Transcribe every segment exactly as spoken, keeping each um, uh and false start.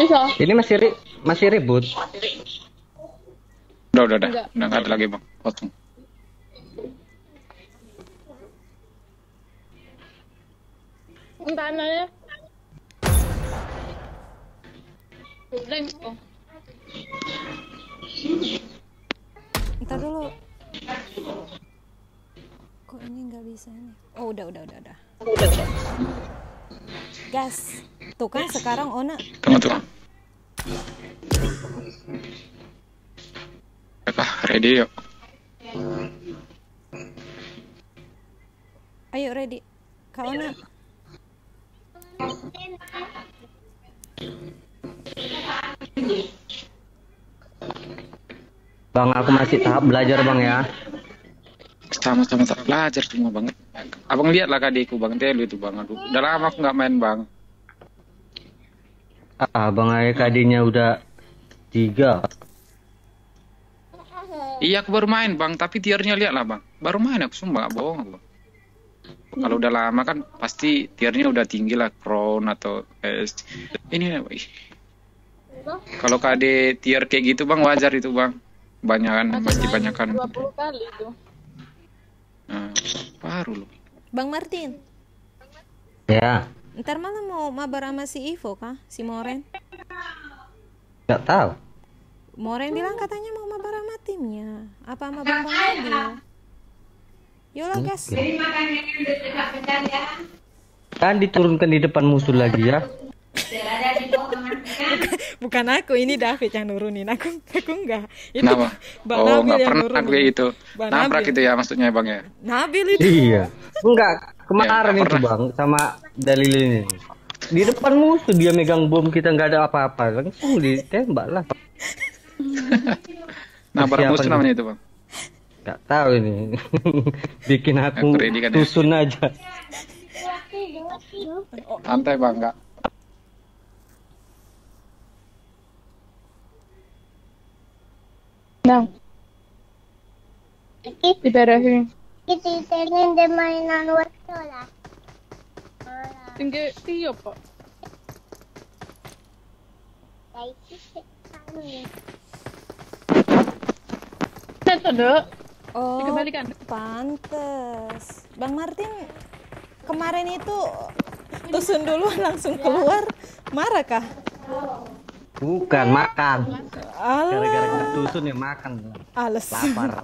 bisa. Ini masih ri masih ribut. Udah, udah, udah. Enggak. Udah nggak ada lagi, Bang. Potong. Entah nanya. Blank kok. Ntar dulu. Kok ini nggak bisa nih? Oh udah udah udah udah. Gas. Tuh kan sekarang Ona. Tunggu, tunggu. Apa? Ready yuk. Ayo ready. Kak Ona. Bang, aku masih tahap belajar bang ya. Sama-sama tak belajar semua, Bang. Abang lihatlah adikku, Bang Telu itu, Bang. Aduh, udah lama aku nggak main, Bang. Ah, bang Ayah kadinya udah tiga. Iya, aku baru main, Bang. Tapi tiernya lihatlah, Bang. Baru main aku, sumpah nggak bohong aku. Kalau udah lama kan pasti tiernya udah tinggi lah, crown atau es. Ini ih. Kalau K D tier kayak gitu, Bang, wajar itu, Bang. Banyakan, pasti banyakan. dua puluh kali itu. Nah, baru loh. Bang Martin. Ya, Ntar malam mau mabar sama si Ivo kah? Si Moren? nggak tahu. Moren bilang katanya mau mabar sama timnya. Apa sama Bang Bang Nabil? Yolah gas. Kan diturunkan di depan musuh lagi ya. Bukan aku, ini David yang nurunin. Aku aku enggak. Itu Kenapa? Bang Oh, Nabil nggak yang pernah nurunin. kayak gitu. Bang Nabrak Nabil. itu ya maksudnya, Bang ya. Nabil itu. Iya. Enggak, kemarin Ya, itu pernah. bang sama dalil ini. Di depan musuh dia megang bom, kita nggak ada apa-apa, langsung ditembak lah. Nabrak Persiapan musuh namanya itu, Bang. Nggak tahu ini. Bikin aku Aku ready kan ya? susun aja. Santai, Bang, enggak. Nah. Diberesin. Isisinin din mainan wato lah. Tinggi tiyo po. Kay sisik kami. Ito do. Oh, Dikembalikan. pantes. Bang Martin kemarin itu tusun dulu langsung keluar, marah kah? Bukan makan. Gara-gara Alah, ketusun ya makan. alasan. Lapar.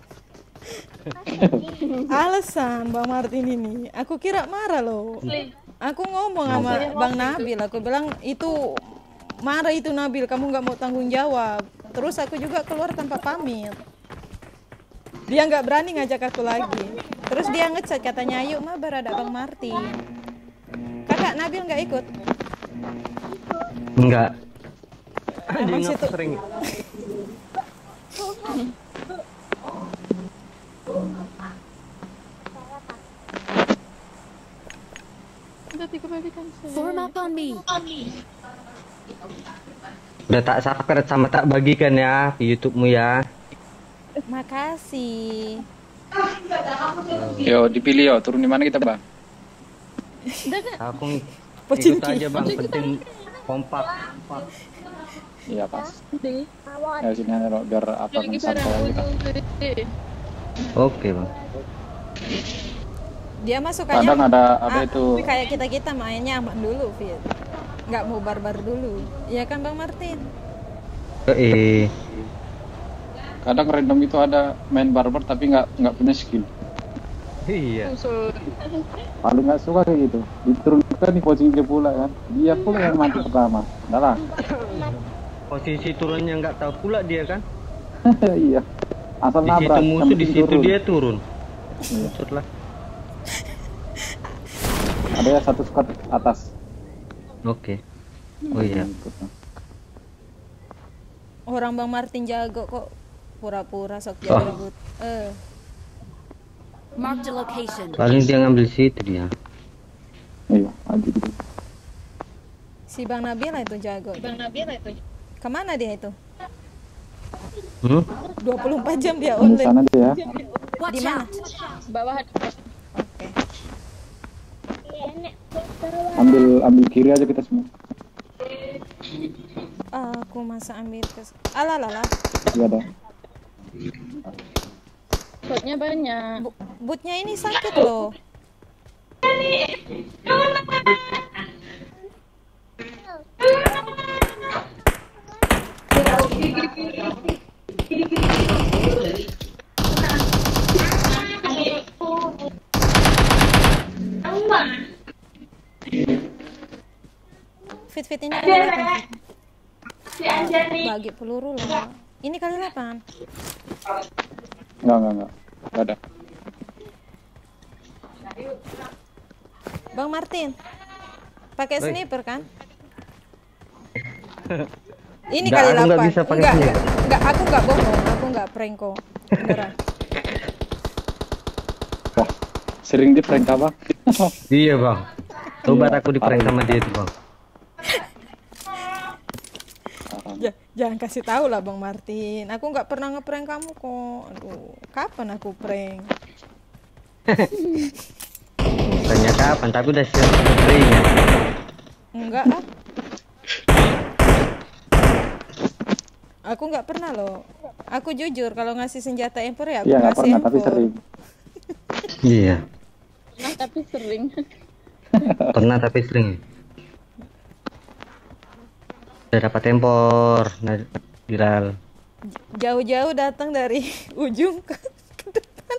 Alasan Bang Martin ini. Aku kira marah loh. Aku ngomong sama Bang Nabil, aku bilang itu marah itu Nabil, kamu nggak mau tanggung jawab. Terus aku juga keluar tanpa pamit. Dia nggak berani ngajak aku lagi. Terus dia ngechat katanya, ayo mabar ada Bang Martin. Kakak Nabil nggak ikut? Enggak. Emang Dia situ- sering. Ito dikembalikan sir. Form up on me. Udah tak subscribe sama tak bagikan ya di YouTube-mu ya. Makasih. Yo, dipilih yo, turun di mana kita, Bang? Aku Pocinki. ikut aja bang, penting kompak. kompak. Iya, pas. Hindi. Ya sini aja loh, biar apa Lagi santai parang kita. ulo. Oke bang. Dia masuk Kadang aja ada ada ah, itu. kayak kita kita mainnya aman dulu, Fit. Nggak mau barbar dulu. Iya kan Bang Martin? Eh, Kadang random itu ada main barbar tapi nggak nggak punya skill. iya. Puso. Paling nggak suka kayak gitu. Diturunkan nih posisi dia pula kan. Dia pula yang mati pertama. Udah lah. Posisi turunnya nggak tahu pula dia kan. Iya. Asal Di situ nabrak. yang musuh, di penting situ turun. dia turun. Maksud lah. Ada ya satu squad atas. Oke. Oh iya. Orang Bang Martin jago kok pura-pura sok Oh. jago rebut. Eh, Mark the location. Paling dia ngambil situ dia. Iya, aja gitu. si Bang Nabila itu jago. Bang Nabila itu. Kemana dia itu? Hmm? dua puluh empat jam dia Di online. sana dia. Di Watch mana? out. Bawah. Oke. Ambil ambil kiri aja kita semua. Aku masa ambil ke... Alah, alah, alah. Iya dah. Botnya banyak. Bu- Bootnya ini sakit loh. Fit fit ini kali delapan. Bagi peluru loh. Ini kali delapan. Enggak, enggak, enggak. Enggak ada. Bang Martin, pakai Oi. sniper kan? Ini Nggak, kali aku nggak delapan. bisa pakai Enggak, sniper. enggak, aku enggak bohong, aku enggak prank kok. Beneran. Wah, sering di prank apa? Iya bang. Coba aku di prank sama dia tuh bang. Ja- jangan kasih tahu lah Bang Martin. Aku nggak pernah ngeprank kamu kok. Aduh, kapan aku prank? Tanya kapan, tapi udah siap berinya. Enggak ah. Aku nggak pernah loh. Aku jujur kalau ngasih senjata empor ya aku Iya, enggak kasih pernah, empor. tapi sering. Iya. Nah, tapi sering. Pernah tapi sering. Udah dapat tempor, nah, viral. Jauh-jauh datang dari ujung ke, ke depan.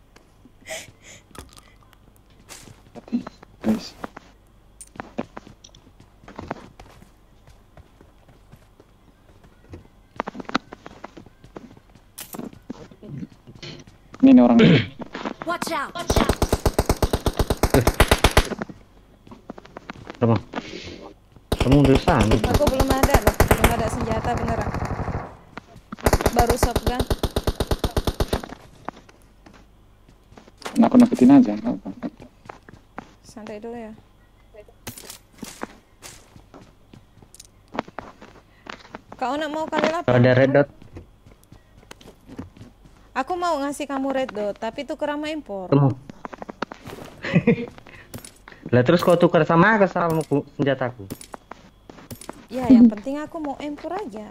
Guys. Ini nih orang. Watch out! Kamu, kamu udah sana. Aku belum ada loh, belum ada senjata beneran. Baru shotgun. Nah, aku nakutin aja, enggak apa. Santai dulu ya. Kau nak mau kali delapan? Ada red dot, Aku mau ngasih kamu red dot, tapi tuker sama impor. kamu. Lah terus kau tukar sama aku sama ku- senjataku. Ya, yang penting aku mau impor aja.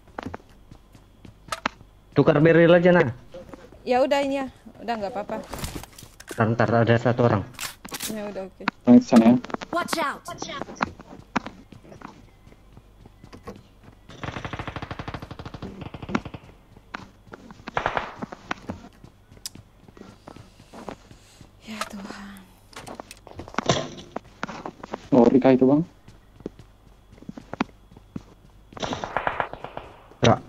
Tukar barrel aja nah. Ya udah ini ya, udah nggak apa-apa. Ntar, ntar ada satu orang. Ya udah oke. Orang di sana ya. Watch out! Ya Tuhan. Oh, Rika itu, Bang. Enggak.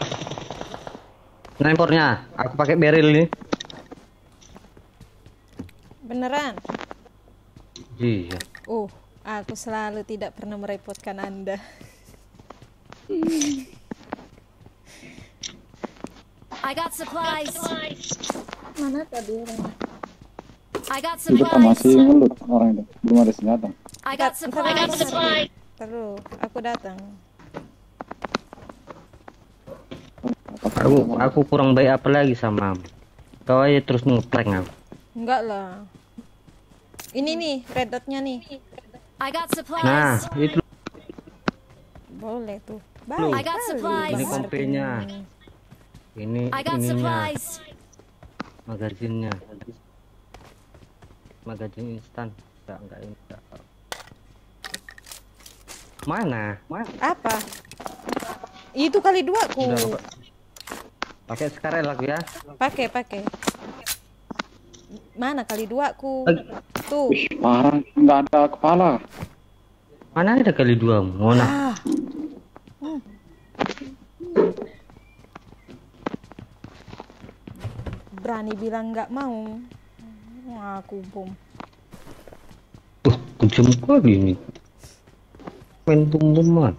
Nah impornya, aku pakai barrel ini. Beneran? Iya. Uh, aku selalu tidak pernah merepotkan Anda. I got supplies! Mana tadi orang? I got Itu kan masih supplies! ngelut orang itu. Belum ada senjata. I got supplies! Terus aku datang. Aku aku kurang baik apa lagi sama kau aja terus ngeprank aku. Enggak lah. Ini nih, red dotnya nih. I got Nah, supplies! itu Boleh tuh. Loh. Baik I got kali, supplies. ini Bang komplenya. Martin. Ini I got ininya, supplies! magazinnya. Magazin instan. Enggak, enggak ini. enggak. Mana? Mana? Apa? Itu kali dua ku. Udah, Pak. Pakai sekarang aku ya. Pakai, pakai. Mana kali dua ku? Lagi. Tuh. Wih, parah. Nggak ada kepala. Mana ada kali dua? Mana? Ah. Hmm. Berani bilang nggak mau. Wah, aku bom. Uh, kejam kali ini. Main bom-boman.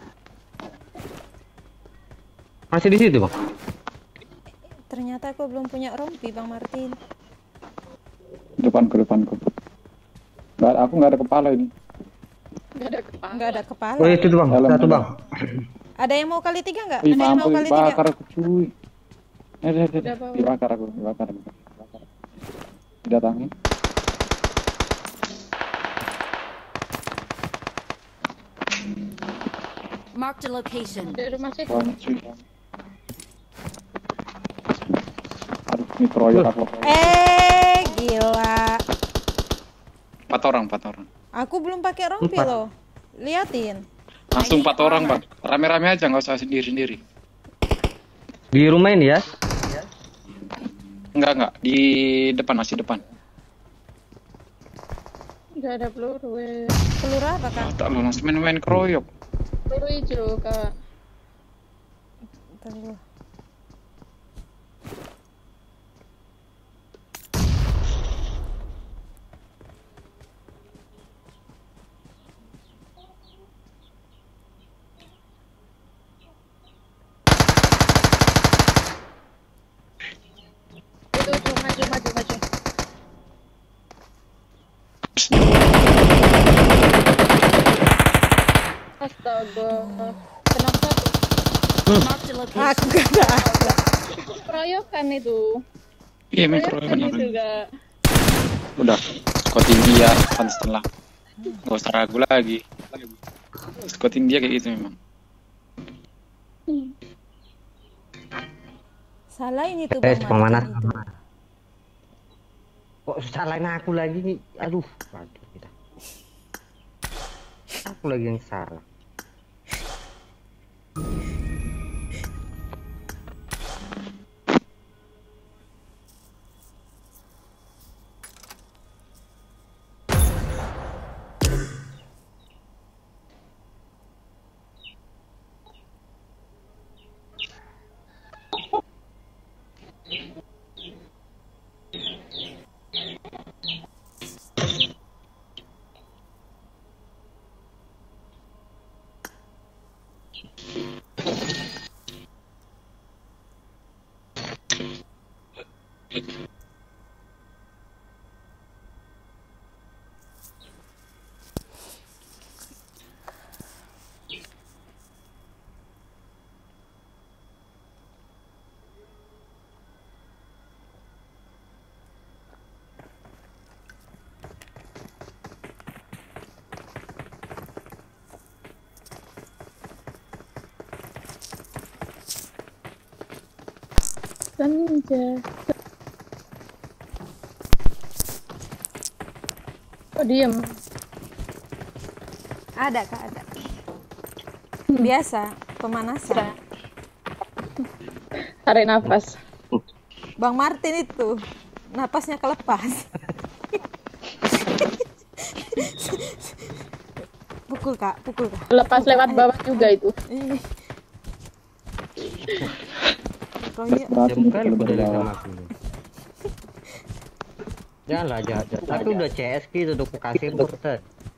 Masih di situ, Bang? Ternyata aku belum punya rompi, Bang Martin. Depanku, depanku. Nggak, aku nggak ada kepala ini. Gak ada kepala. Nggak ada kepala. Oh, itu tuh, Bang. Dalam, Satu, dalam. Bang. Ada yang mau kali tiga nggak? Wih, Ada yang mau mampus, kali tiga? dibakar aku, cuy. Eh, eh, eh, Udah, Pak. dibakar aku, dibakar. dibakar. Didatangi. Marked a location. Di rumah situ. Banyak sih. Aduh, ini keroyok aku. Eh, gila. Empat orang, empat orang. Aku belum pakai rompi Empat. loh. Liatin. Langsung empat orang, Bang. Rame-rame aja, nggak usah sendiri-sendiri. Di rumah ini ya? Enggak, enggak. Di depan, masih depan. Gak ada peluru. eh. Peluru apa, Kak? Tak lo langsung main-main keroyok. Peluru hijau, Kak. Bentar dulu. Itu, itu, maju, maju, maju. Astaga. Kenapa tuh? Marked a location. Aku gak ada. Keroyokan itu. Iya, main keroyok Keroyokan itu, benar. Kak. Udah. Squad India, konstan lah. Gak usah ragu lagi. Squad India kayak gitu memang. Salah ini tuh Eh, Bang pemanas. Martin itu. Kok salahin aku lagi nih? Aduh, waduh kita. Aku lagi yang salah. Senja. Kok diem? Ada, Kak, ada. Biasa, pemanasan. Tarik nafas. Bang Martin itu napasnya kelepas. Pukul, Kak, pukul, Kak. Lepas lewat bawah juga itu. Ih. Royok. Berhasil Jam nih kali kalau udah dari sama bawah. aku. Janganlah jahat. Aku udah C S gitu, udah aku kasih porter.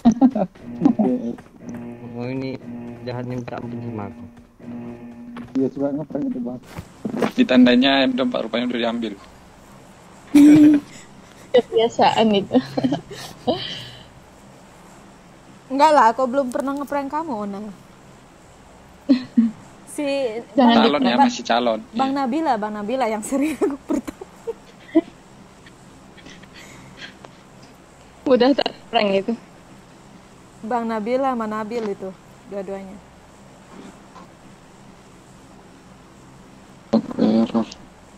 Oh ini jahatnya minta ampun sama aku. Iya, coba ngeprank itu, Bang. Ditandanya udah empat, rupanya udah diambil. Kebiasaan itu. Enggak lah, aku belum pernah ngeprank kamu, Ona. Si Jangan Calon ya, Bang- masih calon. Bang Iya. Nabila, Bang Nabila yang sering aku pertama. Udah tak prank itu. Bang Nabila sama Nabil itu, dua-duanya. Error.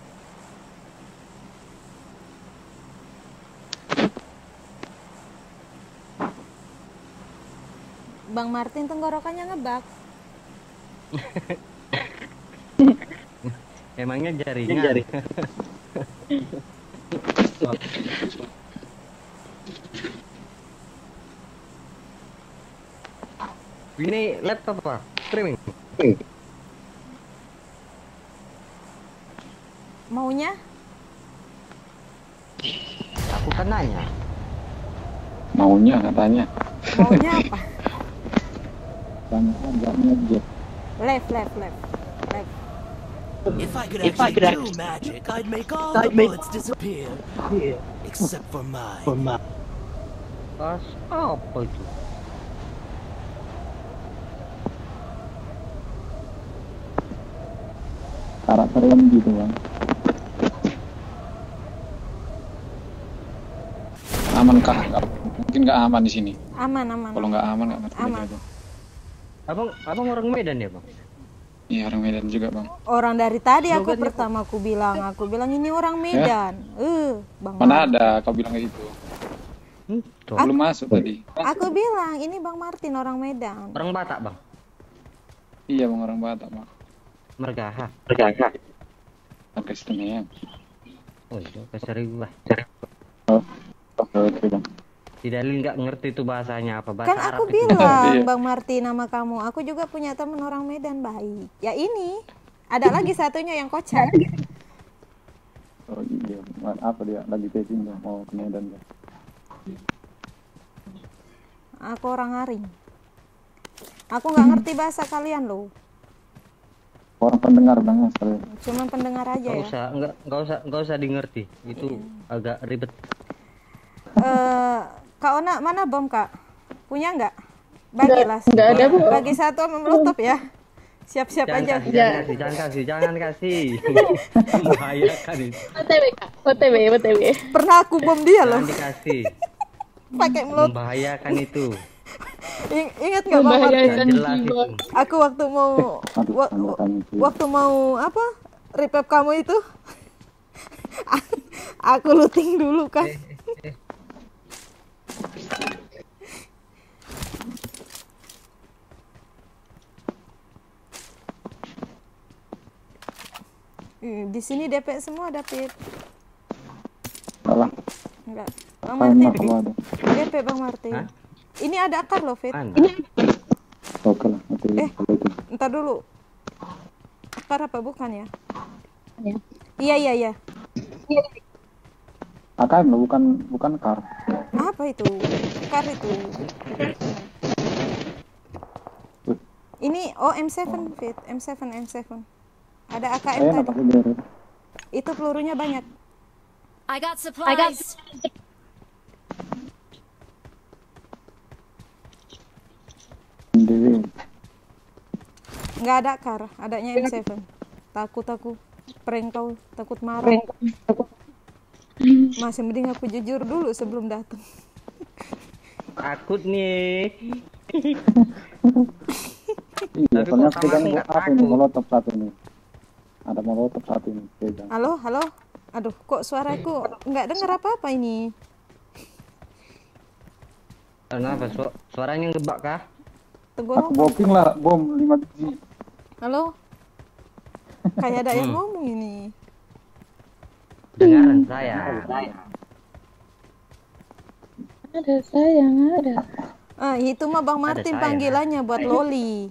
Bang Martin tenggorokannya ngebak. Emangnya jaringan? Ini laptop apa? Streaming? Maunya? Aku kan nanya. Maunya katanya. Maunya apa? Banyak aja ngejet. Left, left, left. Left. If I could actually do magic, I'd make all the bullets disappear. Except for mine. For mine. Pas apa itu? Karakter yang gitu, Bang. Aman kah? Nggak- Mungkin nggak aman di sini. Aman, aman. Kalau nggak aman nggak ngerti Aman. lagi aku. Abang, abang orang Medan ya bang? Iya orang Medan juga bang. Orang dari tadi aku Logatnya pertama aku bilang, aku bilang ini orang Medan. Eh, Bang Mana Martin. ada kau bilang kayak gitu? Hmm, tuh. Belum masuk tadi. Aku bilang ini Bang Martin orang Medan. Orang Batak bang? Iya bang orang Batak bang. Mergaha. Pakai sistemnya. Oh iya, keseribu lah. Oh, oke oke bang. Si Dalil nggak ngerti itu bahasanya apa bahasa Kan Arab aku itu. bilang Iya. Bang Martin nama kamu. Aku juga punya teman orang Medan baik. Ya ini. Ada lagi satunya yang kocak. Oh iya, apa dia lagi packing bang, mau ke Medan bang. Aku orang Aring. Aku nggak ngerti bahasa kalian loh. Orang pendengar bang ya sekali. Cuman pendengar aja Nggak ya. usah, nggak nggak usah, nggak usah di ngerti. Itu agak ribet. Eh, Kak Ona mana bom Kak? Punya nggak? Bagilah. Nggak ada, Bu. Bagi satu sama melotop ya. Siap-siap Jangan aja. kasih, Ya. jangan kasih, jangan kasih, jangan kasih. Membahayakan itu. O T W kak, O T W, O T W. Pernah aku bom dia loh. Jangan dikasih. Pakai melotop. Membahayakan itu. Ing- Ingat nggak Bang Martin? Nggak Membahayakan jelas jiwa. itu. Aku waktu mau Aduh, wa- anda wa- kami sih. waktu mau apa? Repep kamu itu. Aku looting dulu kan. Ih, di sini D P semua David. Salah. Enggak. Bang Apa Martin. enak kalau ada. D P Bang Martin. Hah? Ini ada akar loh, Fit. Mana? Oke lah, oke Eh. kalau itu. Entar dulu. Akar apa bukan ya? Ya. Iya, iya, iya. A K M loh, bukan bukan kar. Apa itu? Akar itu. Ini oh M tujuh Fit, M tujuh M tujuh. Ada A K M Saya tadi. enak pakai biar. Itu pelurunya banyak. I got supplies. Dewi. Nggak ada akar, adanya M tujuh. Takut aku. Prank kau, takut marah. Masih mending aku jujur dulu sebelum datang. Takut nih. Iya, Tapi soalnya kok sama pegang aku nggak apa ini takut? molotov satu ini. Ada molotov satu ini pegang. Halo, halo. Aduh, kok suaraku nggak dengar apa-apa ini? Kenapa? Su suaranya ngebak kah? Aku Tenggorokan. booking lah bom lima biji. Halo. Kayak ada yang Hmm. ngomong ini. Dengaran saya. Ada sayang, ada. Ah, itu mah Bang Martin saya. panggilannya buat Loli.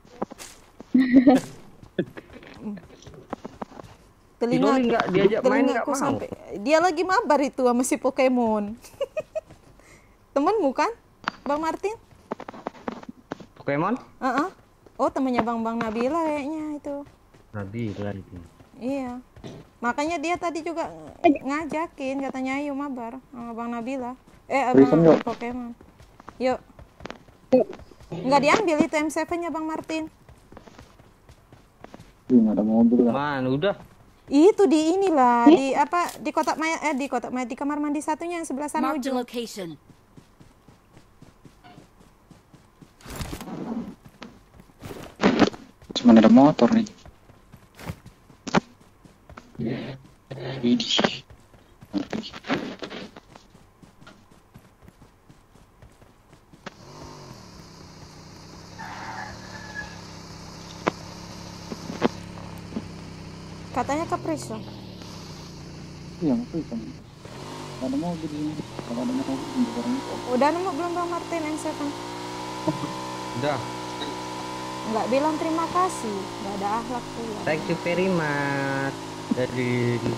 Si Loli nggak diajak main nggak telingaku mau. sampai dia lagi mabar itu sama si Pokemon. Temenmu kan, Bang Martin? Pokemon? Heeh. Oh, temannya Bang Bang Nabila kayaknya itu. Nabila itu. Iya. Makanya dia tadi juga ng- ngajakin katanya ayo mabar sama Bang Nabila. Eh, Reason, Bang yuk. Pokemon. Yuk. Nggak diambil itu M tujuh-nya Bang Martin. Ih, nggak ada mobil lah. Man, udah. Itu di inilah, di apa? Di kotak mayat eh di kotak mayat di kamar mandi satunya yang sebelah sana Marked a ujung. location. Cuma ada motor nih. Widih. Katanya kapris loh. Iya, itu kan. Nggak ada mobil ini. Kalau ada mobil untuk orang itu. Udah nemu belum Bang Martin M tujuh? Udah. Nggak bilang terima kasih, nggak ada akhlak pula. Thank you very much. Jadi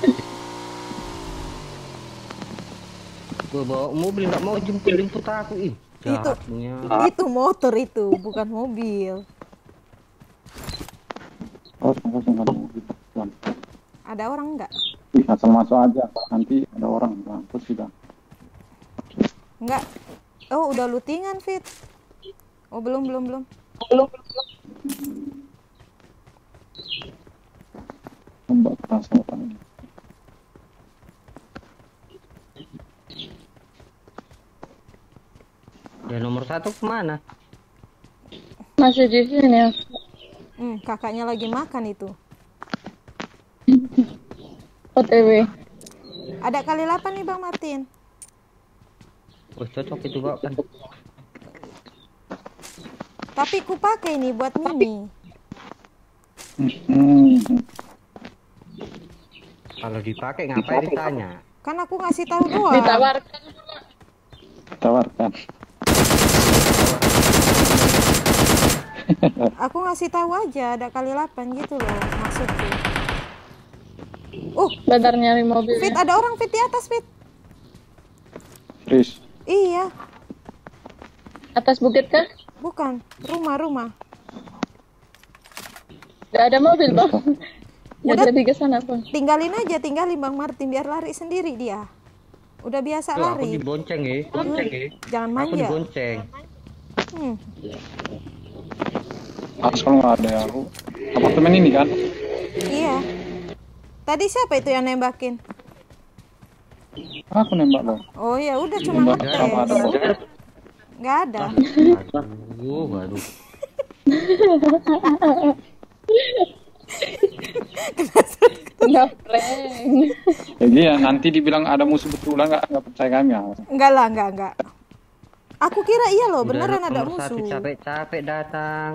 gue bawa mobil nggak mau jemput jemput aku ih. Itu Jahatnya. itu motor itu, bukan mobil. Oh, ternyata nggak ada mobil. Pelan. Ada orang nggak? Ih, asal masuk aja. Nanti ada orang. Mampus sudah. Nggak. Oh, udah lootingan, Fit. Oh, belum, belum, belum. Mbak kerasa apa ini? Ya nomor satu kemana? Masih di sini ya. Hmm, kakaknya lagi makan itu. O T W. Ada kali delapan nih Bang Martin. Oh, cocok itu Bang kan. Tapi ku pakai nih buat mini. Hmm. Kalau dipakai ngapain ditanya? Kan aku ngasih tahu doang. Ditawarkan. Tawarkan. Aku ngasih tahu aja ada kali delapan gitu loh maksudku. Uh, Bentar nyari mobil. Fit, ada orang Fit di atas Fit. Chris. Iya, Atas bukit kah? bukan. Rumah-rumah. Gak ada mobil bang. Gak Udah. jadi ke sana pun. Tinggalin aja, tinggalin Bang Martin biar lari sendiri dia. Udah biasa Tuh, aku lari. dibonceng ya. Bonceng ya. Jangan Aku manja. dibonceng. Hmm. Harus kalau nggak ada aku. Apartemen ini kan? Iya. Tadi siapa itu yang nembakin? Aku nembak loh. Oh ya udah cuma Nembak sama ada ngetes. bom. Nggak ada. Aduh, waduh. Nggak prank. Jadi ya nanti dibilang ada musuh betulan nggak nggak percaya kami ya. Enggak lah, enggak, enggak. Aku kira iya loh, beneran Udah ada nomor satu musuh. capek-capek datang.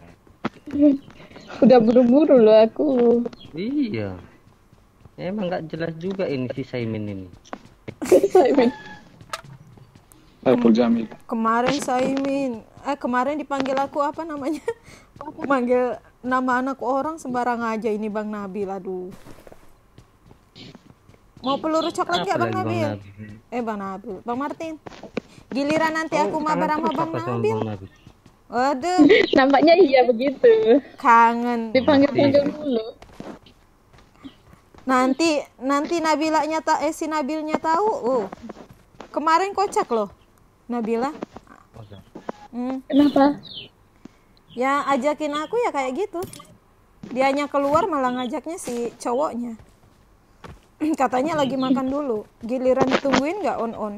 Udah buru-buru loh aku. Iya. Emang nggak jelas juga ini si Saimin ini. Simon. Saiful Jamil. Kemarin Saimin, eh kemarin dipanggil aku apa namanya? Manggil nama anak orang sembarang aja ini Bang Nabil, aduh. Mau peluru coklat nggak Apa Bang lagi, Bang Nabil? Nabil? Eh Bang Nabil, Bang Martin. Giliran nanti Oh, aku mabar kangen sama terus Bang apa sama Nabil. Bang Nabil? Waduh, Nampaknya iya begitu. kangen. Dipanggil-panggil dulu. Nanti nanti Nabilanya tak eh si Nabilnya tahu. Oh. Kemarin kocak loh. Nabila. Hmm. Kenapa? Ya ajakin aku ya kayak gitu. Dianya keluar malah ngajaknya si cowoknya. Katanya lagi makan dulu. Giliran ditungguin nggak on on.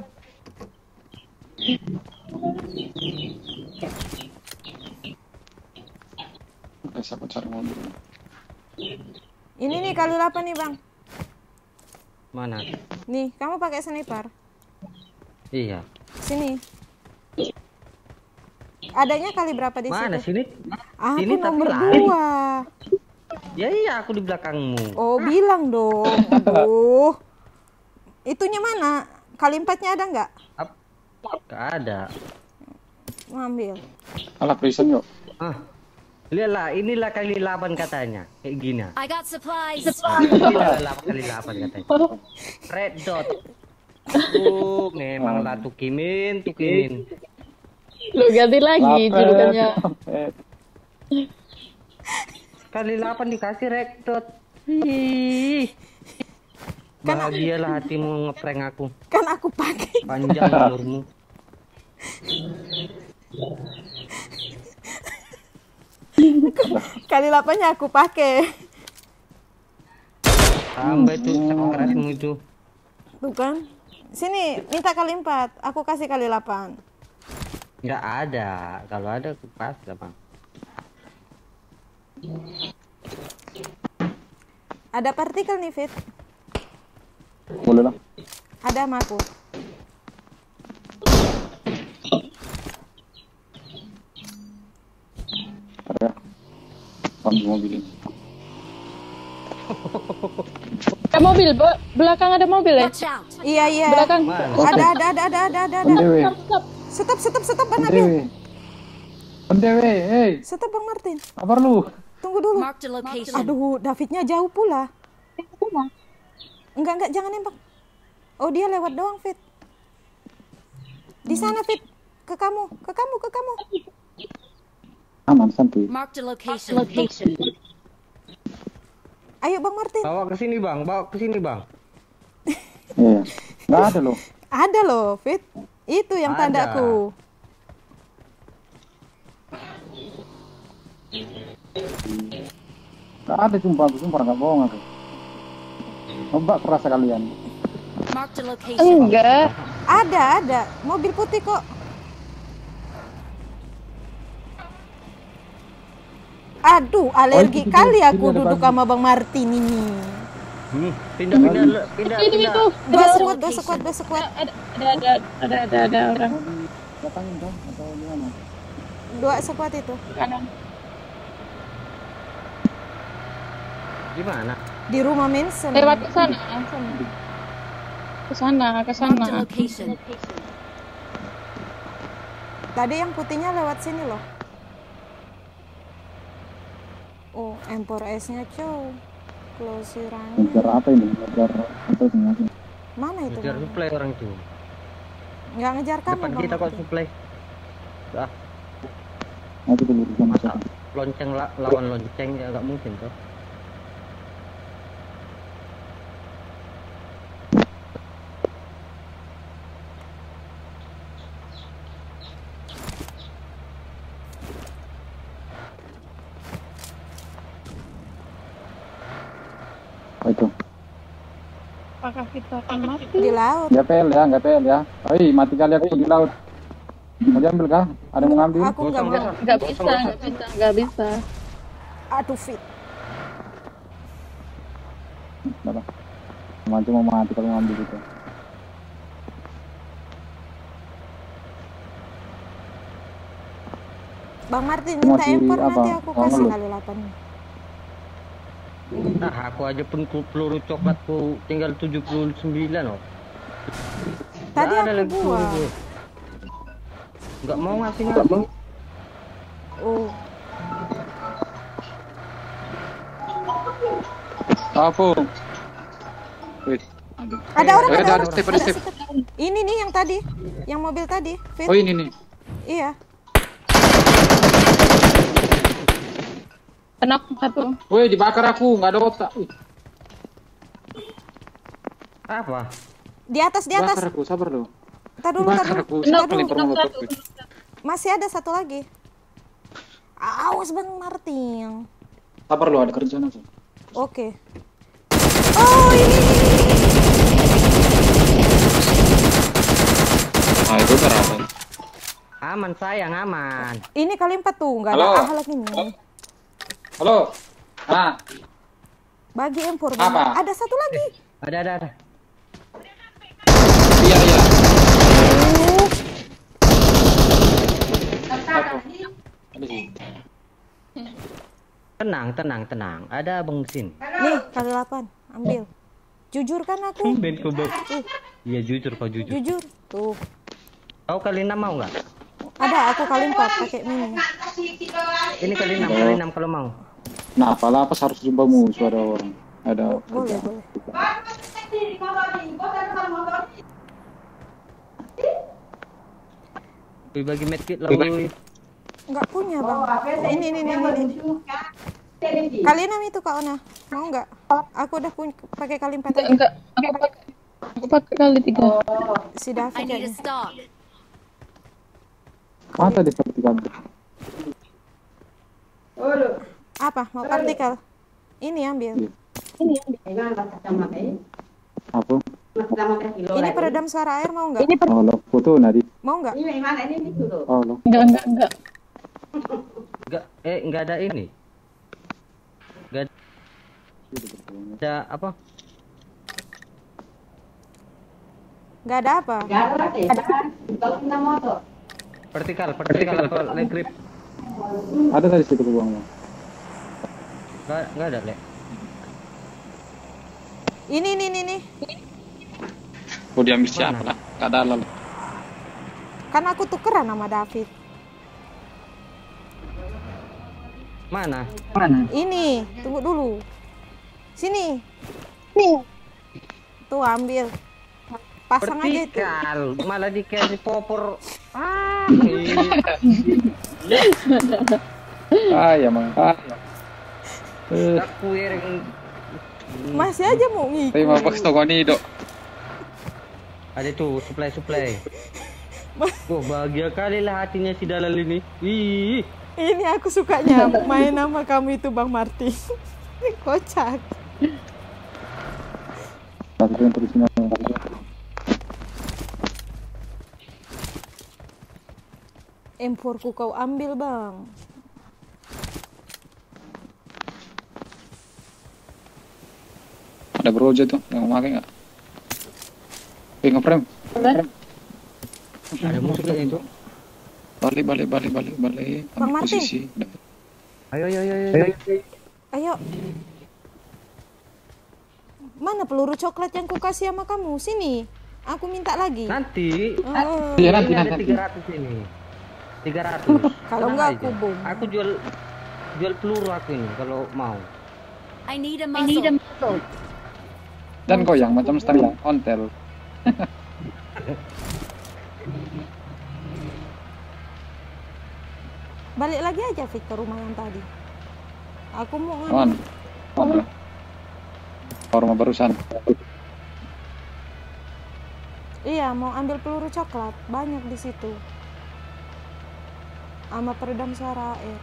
Guys, aku cari mobil. Ini nih kali delapan nih Bang. Mana? Nih kamu pakai sniper. Iya. Sini. Adanya kali berapa di Mana situ? sini? Aku Sini tapi nomor lari. dua. Ya iya, aku di belakangmu. Oh bilang dong. Aduh. Itunya mana? Kali empatnya ada nggak? Ap- Gak ada. Ngambil. Alah prison yuk. Ah. Lihatlah, inilah kali delapan katanya. Kayak gini. I got supplies. Inilah delapan kali delapan katanya. Red dot. Oh, memang lah tukimin, tukimin. Lu ganti lagi julukannya. Lapet. Kali delapan dikasih red dot. Ih. Bahagialah hatimu ngeprank aku. Kan aku pakai. Panjang umurmu. Kali delapannya aku pakai. Sampai tuh cakratmu itu. Tuh kan. Sini minta kali empat. Aku kasih kali delapan. Nggak ada. Kalau ada aku pas lah bang. Ada partikel nih Fit. Boleh lah. Ada sama aku. Ada. Ambil mobil ini. Ada mobil, Bo. Belakang ada mobil ya? Watch out. Iya iya. Belakang. Mana? Ada ada ada ada ada ada. ada. Pendewe. Stop stop stop Bang Nabil. Pendewe. Pendewe. Hei. Stop Bang Martin. Kabar lu? Tunggu dulu. Marked a location. Aduh, Davidnya jauh pula. Enggak enggak jangan nembak. Oh dia lewat doang Fit. Di sana Fit. Ke kamu, ke kamu, ke kamu. Aman santuy. Marked a location. Location. Ayo Bang Martin. Bawa ke sini bang, bawa ke sini bang. Iya. Nggak ada loh. Ada loh Fit. Itu yang Ada. tandaku. Nggak ada sumpah, aku sumpah nggak bohong aku. Coba kerasa kalian. Marked a location. Enggak. Ada, ada. Mobil putih kok. Aduh, alergi kali aku duduk sama Bang Martin ini. Hmm, pindah pindah pindah Ini pindah. itu. Dua sekuat, dua sekuat, dua sekuat. Ada ada ada ada ada ada orang Datangin dong atau gimana? Dua sekuat itu. kanan. Gimana? Di rumah Manson. Lewat ke sana, sana. Ke sana, ke Marked a sana. location. Tadi yang putihnya lewat sini loh. Oh, M four S-nya cow. Closirannya. Ngejar apa ini? Ngejar apa ini? Mana itu? Ngejar Bang? suplai orang itu. Nggak ngejar kamu, Depan Bang kita kok Martin. suplai. Ah, Nanti dulu sama masa siapa? lonceng la lawan lonceng ya nggak mungkin tuh. Apa itu? Apakah kita akan mati? Di laut. Nggak P L ya, nggak P L ya. Oi, mati kali aku di laut. Mau diambil kah? Ada yang mau ngambil? Aku nggak Gosong, mau. gosong. Nggak bisa, nggak bisa, nggak bisa. Aduh fit. Apa? Maju mau mati kalau ngambil itu. Bang Martin Mau minta di empor apa? nanti aku Mau kasih ngeluh? kali delapan. Nah, aku aja pun ku- peluru coklatku tinggal tujuh puluh sembilan loh. Tadi Nggak ada aku lagi buang. peluru. Nggak mau ngasih ngasih. Oh, Apa? Wait. ada orang, Eh, ada ada, orang. ada step, ada step. Ini nih yang tadi, yang mobil tadi. Fit. Oh ini nih. Iya. Enak satu. Woi dibakar aku, nggak ada otak. Wih, Apa? Di atas, di atas. bakar aku, sabar dulu. Tar dulu, tar Bakar dulu. aku, Tar paling dulu. pernah motor. Masih ada satu lagi. Awas Bang Martin. Sabar lo, ada kerjaan aku. Oke. Oh ini. Nah itu berapa? Aman sayang, aman. Ini kali empat tuh, nggak ada Halo. ahlak ini. Halo. Nah, Bagi empor. Apa? Bang. Ada satu lagi. Ada ada ada. iya iya. Tenang, tenang, tenang. Ada Bang Sin. Nih kali delapan, ambil. Jujur kan aku? Ben kubek. Iya jujur kau jujur. Jujur. Tuh. Kau kali enam mau nggak? Ada aku kali empat pakai mini. Ini kali enam, kali enam kalau mau. Nah, apalah apa harus jumpa musuh ada orang. Ada Boleh, boleh. Wih, bagi medkit lah. wih. Nggak punya bang. Ini, ini, ini, ini. Kali enam itu Kak Ona. Mau nggak? Aku udah punya pakai kali empat aja. Enggak, aku pakai aku pakai kali tiga. Si David I need a kayaknya. stock. mata di seperti kamu. Apa? Mau partikel? Ini ambil. Apa? Ini peredam suara air mau nggak? Oh, lo foto nadi. Mau nggak? Oh, lo. Enggak, enggak, enggak. Enggak, eh enggak ada ini. Enggak ada apa? Nggak ada apa? Vertikal, vertikal apa leg grip? Ada tadi situ uangnya. Enggak, enggak ada, Le. Ini, ini, ini, ini. Mau diambil siapa lah? Gak ada lalu. Kan aku tukeran sama David. Mana? Ini, tunggu dulu. Sini. Nih. Tuh ambil. Pasang aja itu. Vertikal, malah dikasih popor. Ah, Ah, ya mang. Ah. Eh, aku yang Masih aja mau ngikut. Tapi mau box toko nih dok. ada tuh supply-supply. Wah, bahagia kali lah hatinya si Dalal ini. Ih, Ini aku sukanya main sama kamu itu Bang Martin. Kocak. satu yang terusnya. M four ku kau ambil Bang. Ada Broja tuh, yang mau pakai nggak? Eh, ngeprem. Ada musuh kayak itu. Balik, balik, balik, balik, balik. Bang Ambil Martin. posisi. Ayo, ayo, ayo, ayo. Ayo. Mana peluru coklat yang ku kasih sama kamu? Sini. Aku minta lagi. Nanti. Oh. Iya, nanti, Ini ada nanti. tiga ratus ini. tiga ratus. Kalau Tenang enggak aja. aku bom. Aku jual jual peluru aku ini kalau mau. I need a muzzle. Dan goyang macam setengah ontel. Balik lagi aja Fit ke rumah yang tadi. Aku mau Aman. ngambil. Aman. Rumah barusan. Iya, mau ambil peluru coklat. Banyak di situ. Sama peredam suara air.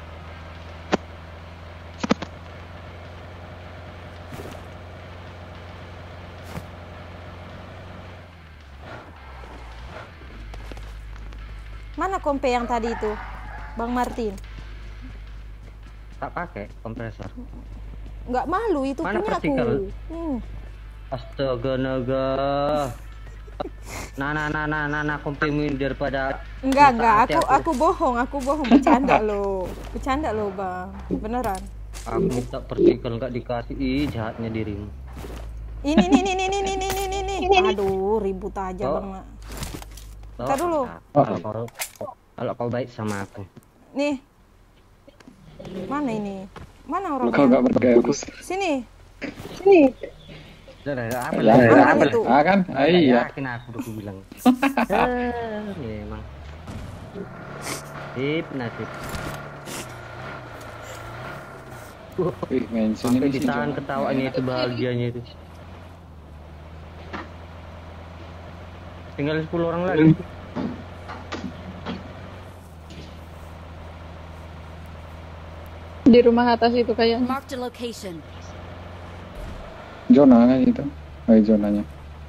Mana kompe yang tadi itu? Bang Martin. Tak pakai kompresor. Nggak malu itu Mana punya aku. partikel? Hmm. Astaga naga. Nah, nah, nah, nah, nah, nah, komplimen daripada Enggak, enggak. hati Aku aku bohong, aku bohong. Bercanda lo. Bercanda lo, Bang. Beneran. Aku minta partikel nggak dikasih. Ih, jahatnya dirimu. Ini ini ini ini ini ini ini ini. Aduh, ribut aja, Oh. Bang. Oh, Ntar dulu. Kalau kau, kalau kau baik sama aku. Nih. Mana ini? Mana Lu kau orangnya? nggak bergairus. Sini. Sini. Udah, udah, apa Ya, lagi? Apa apa itu? Ah kan? Ah, iya. Yakin aku udah aku bilang. Eh, memang. Sip, nasib. Wih, mention Sampai ini sih. ditahan Jon. ketawanya itu, bahagianya itu. Tinggal sepuluh orang lagi. Di rumah atas itu kayaknya. Marked a location. Zona kan itu. Oh, iya, zonanya.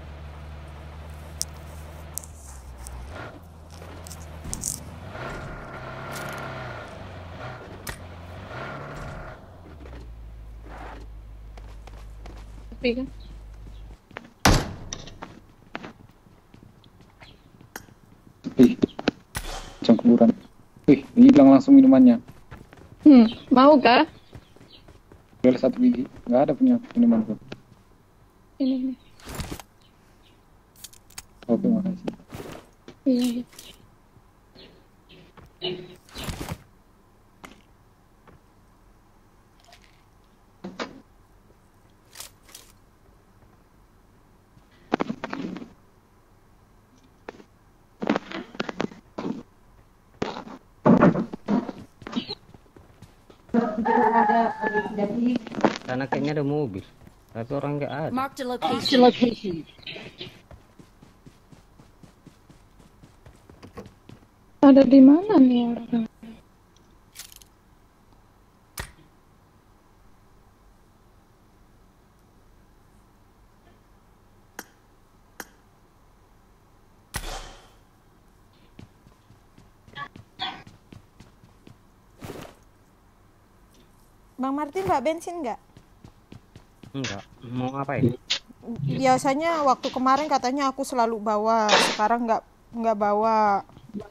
Tapi kan. Wih, macam kuburan. Wih, hilang langsung minumannya. Hmm, mau kah? Jual satu biji. Nggak ada punya minuman tuh. Ini nih. Oke, makasih. Iya, iya. Karena kayaknya ada mobil, tapi orang nggak ada. Marked a location. Ada di mana nih orang? Bang Martin, Mbak bensin nggak? Enggak, mau ngapain? Biasanya waktu kemarin katanya aku selalu bawa, sekarang nggak nggak bawa.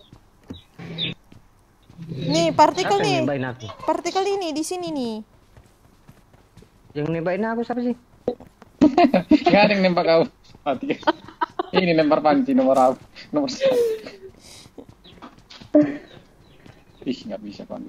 Nih partikel Siapa nih, yang nembakin aku? partikel ini di sini nih. Yang nembakin aku siapa sih? Nggak ada yang nembak kau. Mati. Ini lempar panci nomor aku. Nomor satu. Ih, nggak bisa kan.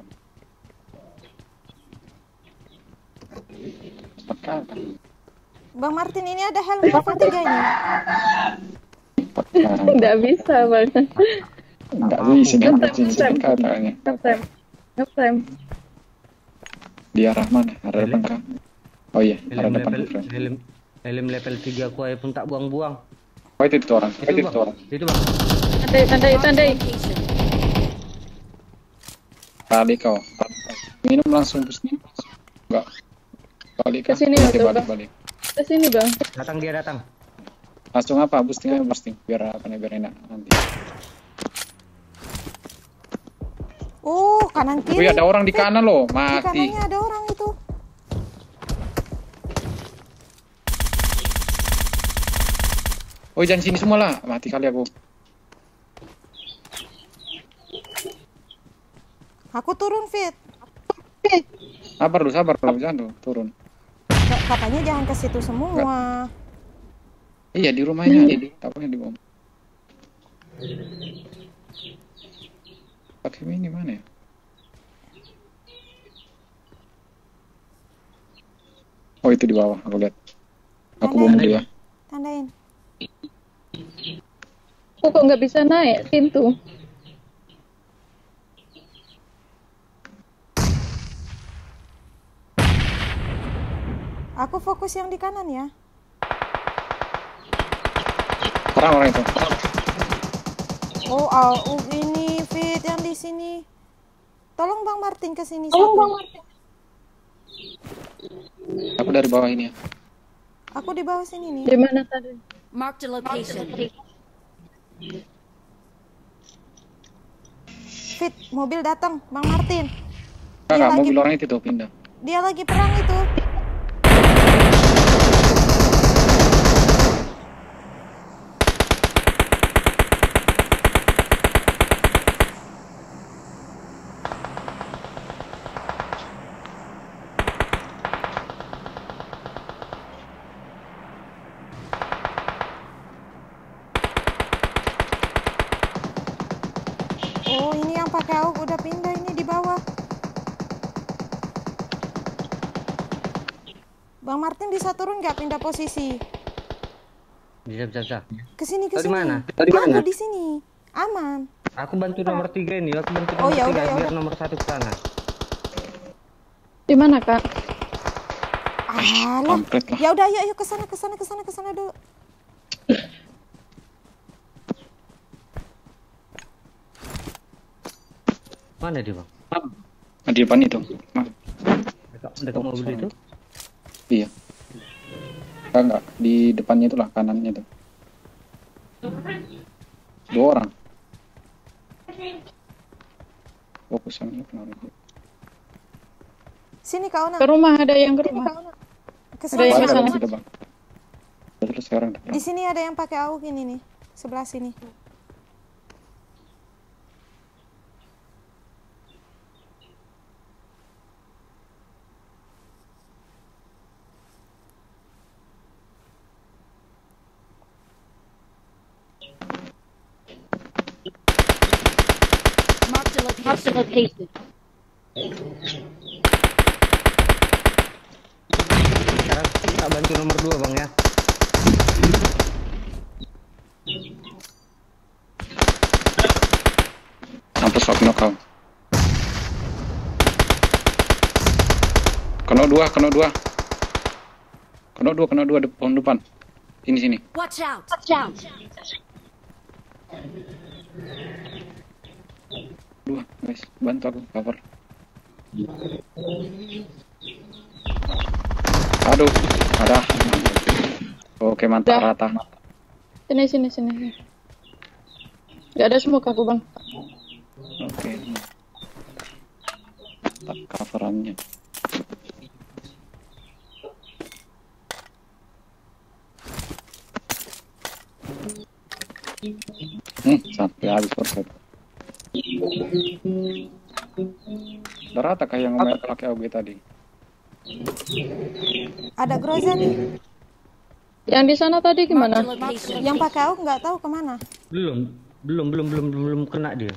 Cepat kali. Bang Martin, ini ada helm level tiga ini. Cepat kali. Nggak bisa, Bang. Nggak bisa nggak bisa cepat katanya. Ngeprem. Ngeprem. Di arah mana? Arah depan kah? Oh iya, arah Helm depan. level, Friend. helm, helm level tiga aku aja pun tak buang-buang. Oh itu itu orang. Oh, Itu itu bang, itu orang. itu bang. Tandai, tandai, tandai. Location. Balik kau. Minum langsung pusing. Enggak. Balik kan. Kesini, Balik betul, balik Bang. balik. Ke sini, Bang. Datang dia datang. Langsung apa? Boosting aja boosting. Biar apa nih biar enak nanti. Oh, kanan kiri. Wih ada orang di kanan loh. Di Mati. kanannya ada orang itu. Oh jangan sini semua lah, mati kali aku. Aku turun, Fit. Sabar dulu, sabar dulu, jangan dulu, turun. K- Katanya jangan ke situ semua. Iya di rumahnya, di tapunya di bawah. Pakai ini mana ya? Oh itu di bawah, aku lihat. Aku bom dulu ya. Tandain. Aku kok nggak bisa naik pintu? Aku fokus yang di kanan ya. Orang orang itu. Oh, oh, oh, ini Fit yang di sini. Tolong Bang Martin ke sini. Tolong Bang Martin. Aku dari bawah ini ya. Aku di bawah sini nih. Di mana tadi? Mark the location. Fit, mobil datang, Bang Martin. Enggak, Dia lagi- mobil orang itu tuh pindah. Dia lagi perang itu. Oh, ini yang pakai AUG udah pindah ini di bawah. Bang Martin bisa turun nggak pindah posisi? Bisa, bisa, bisa. Kesini Tahu di kesini. mana? Tahu di mana? Aku di sini. Aman. Aku bantu nomor tiga ini, aku bantu Oh, nomor ya tiga udah, ya biar udah. nomor satu ke sana. Di mana, Kak? Alah. Kampret lah. Ya udah, ayo ayo ke sana ke sana ke sana ke sana dulu. Mana dia, Bang? Nah, di depan itu. Nah, Dekat, dekat mobil itu? iya. Enggak, enggak. Di depannya itulah, kanannya tuh. Dua orang. Fokus yang itu. Sini Kak Ona. Ke rumah, ada yang ke rumah. Ke Ada yang sana. ke sana. Sudah, Bang. Sudah selesai sekarang. Di sini ada yang pakai AUG ini nih. Sebelah sini. Mark the location. Mark the location. Sekarang kita bantu nomor dua, Bang ya. Mampus aku knockout. Kena dua, kena dua. Kena dua, kena dua di pohon depan. Sini sini. Watch out. Watch out. Dua, guys. Bantu aku cover. Aduh, ada. Oke, mantap Udah. rata. Sini, sini, sini. Gak ada smoke aku, Bang. Oke. Tak coverannya. Hmm, sampai habis perfect. Udah rata kayak yang main pakai A W G tadi. Ada Groza nih. Yang di sana tadi Mark gimana? the location. Yang pakai AUG nggak tahu kemana. Belum, belum, belum, belum, belum, belum kena dia.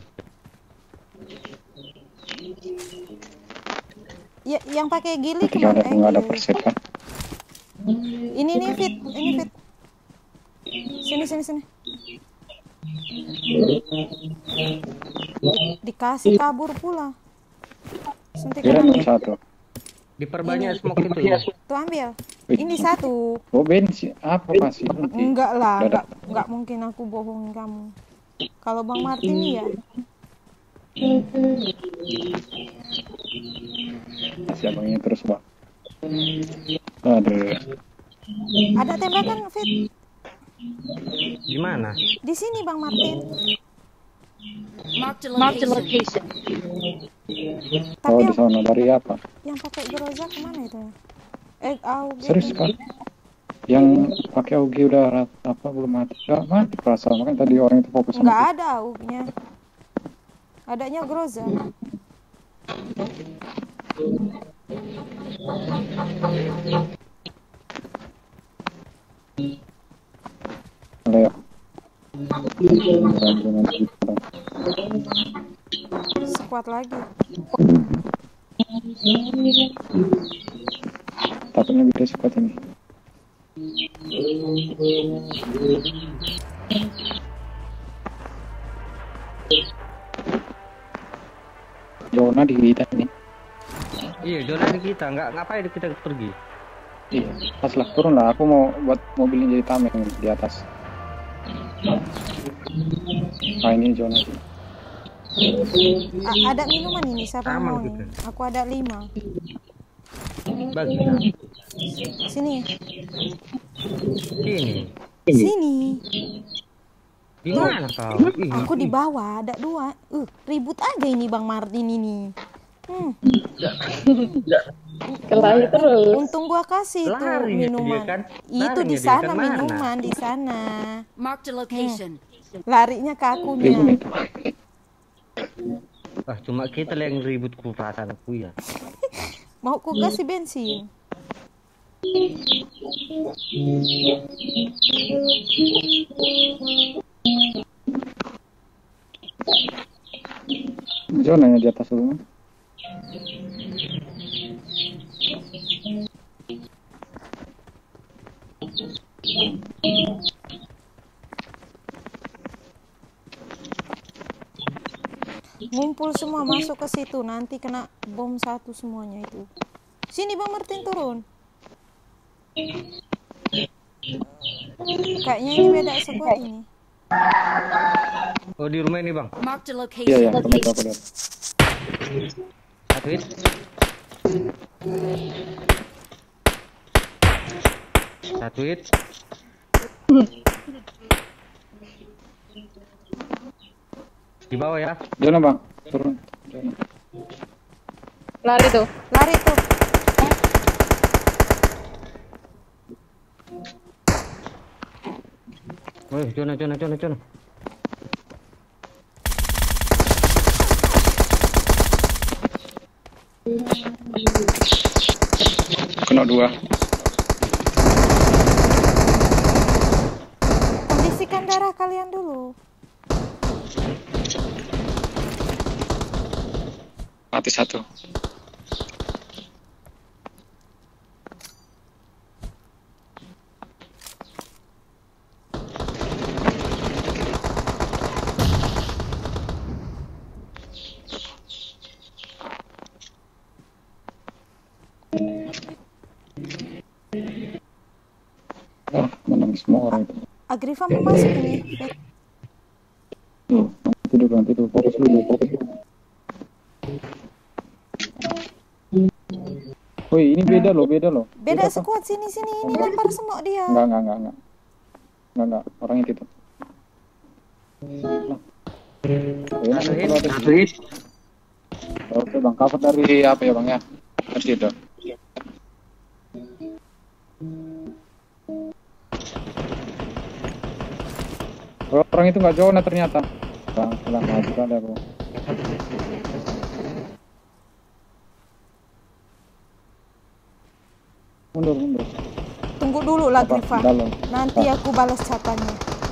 Ya, yang pakai gili Tapi ada kemana? Eh, nggak ada gili. perset kan? Ini nih Fit, ini Fit. Sini sini sini. Dikasih kabur pula. Kira Suntikan satu. Diperbanyak smoke itu. tuh ambil. Ini satu. Oh bensin apa masih? Enggak lah, Udah, enggak, enggak mungkin aku bohongin kamu. Kalau Bang Martin iya. Masih abangnya terus bang. Aduh. Ada tembakan Fit Di mana? di sini Bang Martin. Mark the location. Tapi Oh di yang, sana dari apa? yang pakai Groza kemana itu? Eh, AUG. Serius kan? Yang pakai A U G udah rat- apa belum mati? Enggak mati perasaan, makanya tadi orang itu fokus Nggak sama ada A U G-nya. Adanya Groza. Leo. Dengan kita. Squad lagi. Takutnya bisa squad ini. Zona di kita nih. Iya, zona di kita. Nggak ngapain kita pergi. Iya, pas lah turun lah. Aku mau buat mobilnya jadi tameng di atas. Nah ini zona. A- ada minuman ini, siapa yang Aman mau gitu. nih? Aku ada lima. Bagi. Sini, Sini. sini. Di mana kau? Ih, Aku di bawah, ada dua. Uh, ribut aja ini Bang Martin ini. Hmm, Kelahi terus. untung gua kasih tuh Lari dia minuman. kan. Itu Larinya di dia sana kan mana? minuman di sana. Marked a location. Larinya ke Ribut akunya. itu. ah, cuma kita yang ribut ku perasaanku ya. Mau ku kasih bensin. Zonanya di atas dulu. Ngumpul semua masuk ke situ, nanti kena bom satu semuanya itu. Sini Bang Martin turun. Kayaknya ini beda squad ini. Oh, di rumah ini, Bang. Marked a Iya ya, location. aku aku lihat. Satu hit. Satu hit. Di bawah ya. Zona bang, turun. Zona. Lari tuh. Lari tuh. Woi, zona, zona, zona, zona. Kena dua. Kondisikan darah kalian dulu. Mati satu. Wah, menang semua orang itu. Agrifa mau masuk ini. Tuh, nanti dulu, nanti dulu. Fokus dulu, fokus dulu. Woi, ini beda loh, beda loh. Beda Apa? squad sini sini ini lempar semua dia. Enggak, enggak, enggak, enggak. Enggak, enggak. Orang itu tuh. Nah. Ayo, Satu hit. nanti Satu hit. Oke bang, cover dari apa ya bang ya? Dari itu. Orang itu nggak zona ternyata. Bang, pulang maju ada bro. Mundur, mundur. Tunggu dulu lah Apa? Agrifa. Dalam. Nanti aku balas chatannya.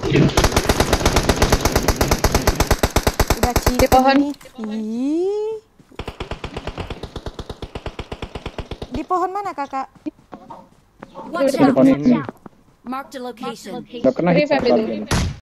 Udah cheat Di pohon. ini. Ih. Di pohon mana kakak? Watch Di depan out. ini. Marked a location. Udah kena hit Revive sekali itu. ini.